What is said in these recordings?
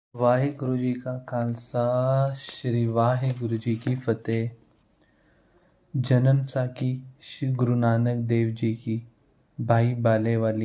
ਵਾਹਿਗੁਰੂ ਜੀ ਕਾ ਖਾਲਸਾ ਸ਼੍ਰੀ ਵਾਹਿਗੁਰੂ ਜੀ ਕੀ फतेह। जन्म साखी श्री गुरु नानक देव जी की। भाई बाले वाली।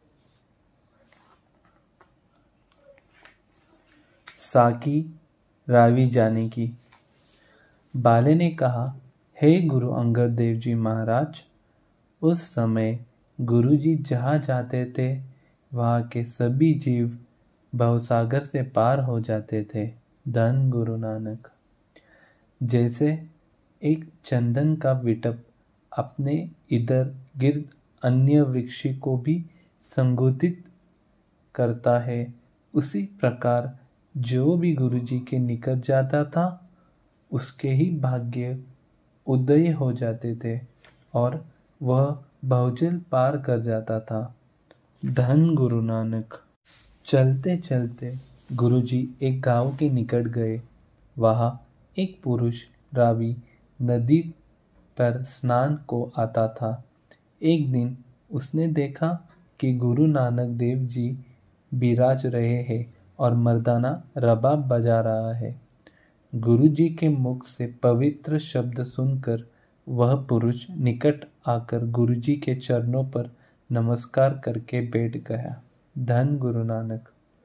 साकी रावी जाने की। बाले ने कहा, हे गुरु अंगद देव जी महाराज, उस समय गुरु जी जहाँ जाते थे वहाँ के सभी जीव भवसागर से पार हो जाते थे। धन गुरु नानक। जैसे एक चंदन का विटप अपने इधर गिर्द अन्य वृक्ष को भी संगोतित करता है, उसी प्रकार जो भी गुरु जी के निकट जाता था उसके ही भाग्य उदय हो जाते थे और वह बहुजल पार कर जाता था। धन गुरु नानक। चलते चलते गुरुजी एक गांव के निकट गए। वहाँ एक पुरुष रावी नदी पर स्नान को आता था। एक दिन उसने देखा कि गुरु नानक देव जी बिराज रहे हैं और मर्दाना रबाब बजा रहा है। गुरु जी के मुख से पवित्र शब्द सुनकर वह पुरुष निकट आकर गुरु जी के चरणों पर नमस्कार करके बैठ गया। धन गुरु नानक।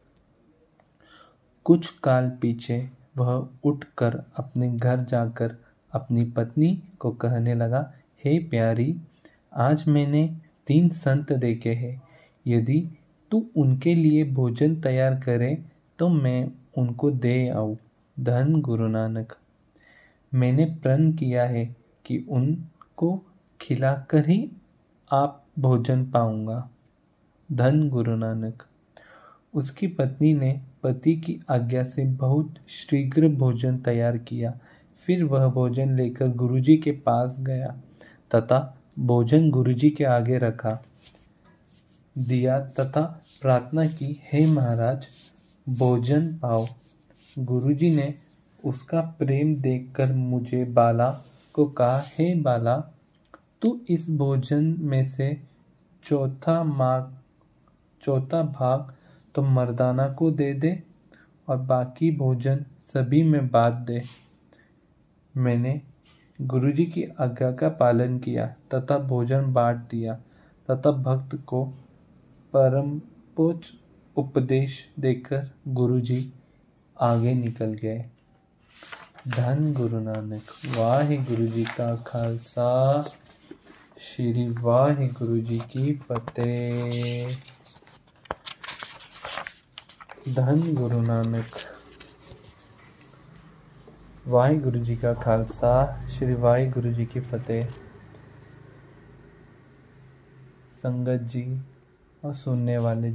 कुछ काल पीछे वह उठकर अपने घर जाकर अपनी पत्नी को कहने लगा, हे प्यारी, आज मैंने 3 संत देखे हैं। यदि तू उनके लिए भोजन तैयार करे तो मैं उनको दे आऊँ। धन गुरु नानक। मैंने प्रण किया है कि उनको खिलाकर ही आप भोजन पाऊंगा। धन गुरु नानक। उसकी पत्नी ने पति की आज्ञा से बहुत शीघ्र भोजन तैयार किया। फिर वह भोजन लेकर गुरुजी के पास गया तथा भोजन गुरुजी के आगे रखा दिया तथा प्रार्थना की, हे महाराज, भोजन पाओ। गुरुजी ने उसका प्रेम देखकर मुझे बाला को कहा, हे बाला, तू इस भोजन में से चौथा भाग तो मर्दाना को दे दे और बाकी भोजन सभी में बांट दे। मैंने गुरुजी की आज्ञा का पालन किया तथा भोजन बांट दिया तथा भक्त को परमोच्च उपदेश देकर गुरुजी आगे निकल गए। धन गुरु नानक। वाहिगुरु जी का खालसा श्री वाहिगुरु जी की फतेह। धन गुरु नानक। वाहिगुरु जी का खालसा श्री वाहिगुरु जी की फतेह। संगत जी और सुनने वाले,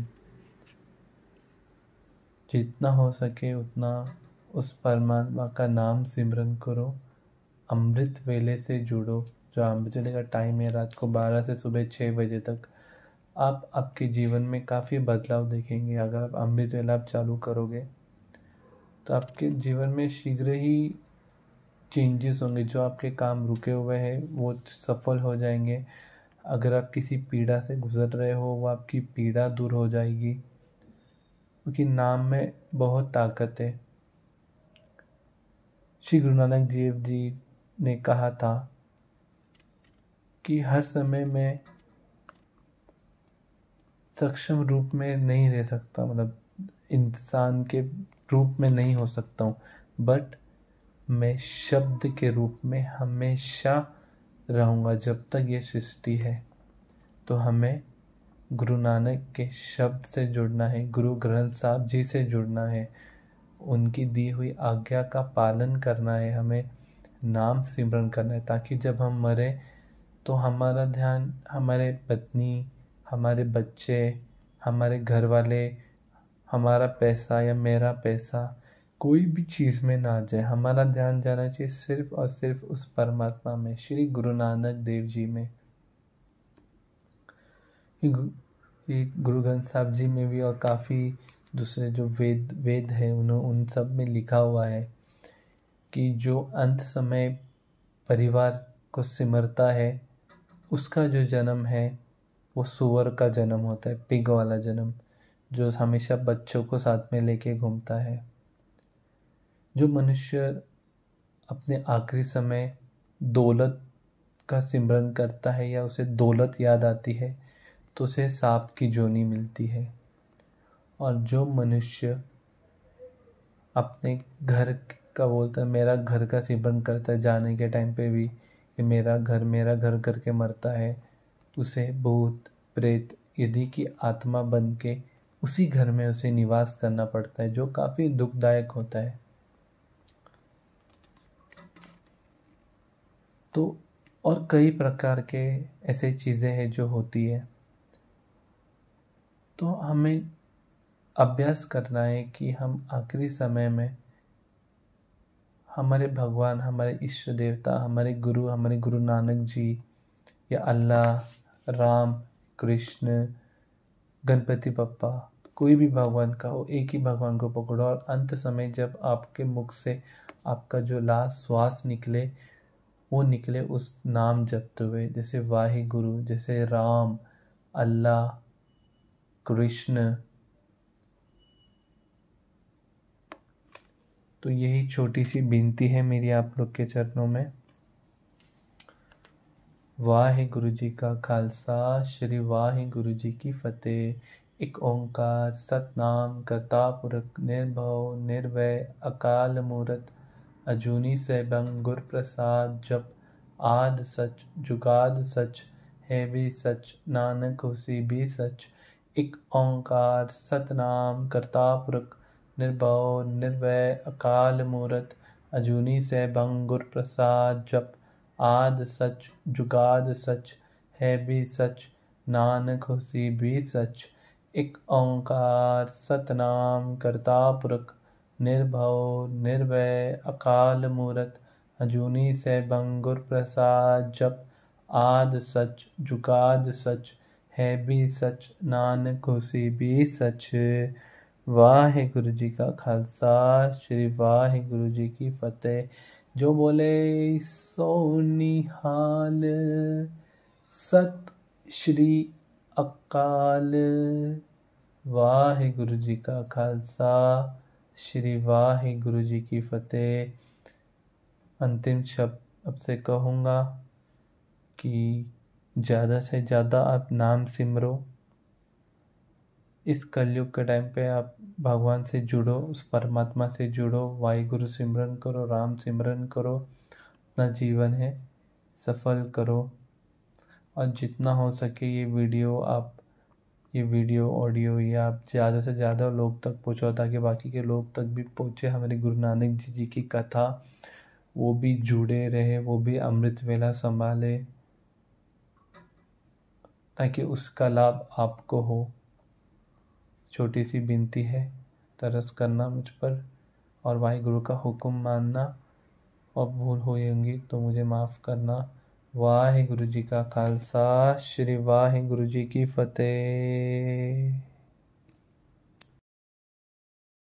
जितना हो सके उतना उस परमात्मा का नाम सिमरन करो। अमृत वेले से जुड़ो। जो अमृत वेले का टाइम है रात को 12 से सुबह 6 बजे तक। आप आपके जीवन में काफ़ी बदलाव देखेंगे। अगर आप अमृत वेला आप चालू करोगे तो आपके जीवन में शीघ्र ही चेंजेस होंगे। जो आपके काम रुके हुए हैं वो सफल हो जाएंगे। अगर आप किसी पीड़ा से गुजर रहे हो वो आपकी पीड़ा दूर हो जाएगी, क्योंकि नाम में बहुत ताकत है। श्री गुरु नानक देव जी ने कहा था कि हर समय में सक्षम रूप में नहीं रह सकता, मतलब इंसान के रूप में नहीं हो सकता हूँ, बट मैं शब्द के रूप में हमेशा रहूँगा जब तक ये सृष्टि है। तो हमें गुरु नानक के शब्द से जुड़ना है, गुरु ग्रंथ साहब जी से जुड़ना है, उनकी दी हुई आज्ञा का पालन करना है, हमें नाम सिमरन करना है, ताकि जब हम मरे तो हमारा ध्यान हमारे पत्नी, हमारे बच्चे, हमारे घर वाले, हमारा पैसा या मेरा पैसा कोई भी चीज़ में ना जाए। हमारा ध्यान जाना चाहिए सिर्फ और सिर्फ उस परमात्मा में, श्री गुरु नानक देव जी में। गुरु ग्रंथ साहब जी में भी और काफ़ी दूसरे जो वेद है उन सब में लिखा हुआ है कि जो अंत समय परिवार को सिमरता है उसका जो जन्म है वो सुअर का जन्म होता है, पिग वाला जन्म। जो हमेशा बच्चों को साथ में लेके घूमता है। जो मनुष्य अपने आखिरी समय दौलत का सिमरन करता है या उसे दौलत याद आती है तो उसे सांप की जोनी मिलती है। और जो मनुष्य अपने घर का बोलता है, मेरा घर का सिमरन करता है जाने के टाइम पे भी कि मेरा घर करके मरता है, उसे भूत प्रेत यदि की आत्मा बन के उसी घर में उसे निवास करना पड़ता है, जो काफ़ी दुखदायक होता है। तो और कई प्रकार के ऐसे चीज़ें हैं जो होती है। तो हमें अभ्यास करना है कि हम आखिरी समय में हमारे भगवान, हमारे इष्ट देवता, हमारे गुरु नानक जी या अल्लाह, राम, कृष्ण, गणपति बप्पा, कोई भी भगवान का हो, एक ही भगवान को पकड़ो और अंत समय जब आपके मुख से आपका जो लास्ट श्वास निकले वो निकले उस नाम जपते हुए, जैसे वाहिगुरु, जैसे राम, अल्लाह, कृष्ण। तो यही छोटी सी विनती है मेरी आप लोग के चरणों में। वाहिगुरु जी का खालसा, श्री वाहिगुरु जी की फतेह। एक ओंकार सतनाम करता पुरख निर्भव निर्वय अकाल मूरत अजूनी सैभं गुर प्रसाद जप आद सच जुगाद सच है भी सच नानक होसी भी सच। एक ओंकार सतनाम करता पुरख निर्भव निर्वय अकाल मूरत अजूनी सैभं गुर प्रसाद जप आद सच जुगाद सच है भी सच नानक होसी भी सच। एक ओंकार सतनाम करता पुरख निर्भव निर्वय अकाल मूरत अजूनी सैभं गुर प्रसाद जप आद सच जुगाद सच है भी सच नानक होसी भी सच। वाहिगुरु जी का खालसा, श्री वाहिगुरु जी की फतेह। जो बोले सो निहाल, सत श्री अकाल। वाहिगुरु जी का खालसा, श्री वाहिगुरु जी की फतेह। अंतिम शब्द अब से कहूँगा कि ज़्यादा से ज़्यादा आप नाम सिमरो। इस कलयुग के टाइम पे आप भगवान से जुड़ो, उस परमात्मा से जुड़ो, वाहिगुरु सिमरन करो, राम सिमरन करो, अपना जीवन है सफल करो। और जितना हो सके ये वीडियो ऑडियो ये आप ज़्यादा से ज़्यादा लोग तक पहुँचाओ ताकि बाकी के लोग तक भी पहुँचे। हमारे गुरु नानक जी की कथा वो भी जुड़े रहे, वो भी अमृत वेला संभाले ताकि उसका लाभ आपको हो। छोटी सी विनती है, तरस करना मुझ पर और वाहिगुरु का हुक्म मानना, और भूल हुई होंगी तो मुझे माफ़ करना। वाहिगुरु जी का खालसा, श्री वाहिगुरु जी की फतेह।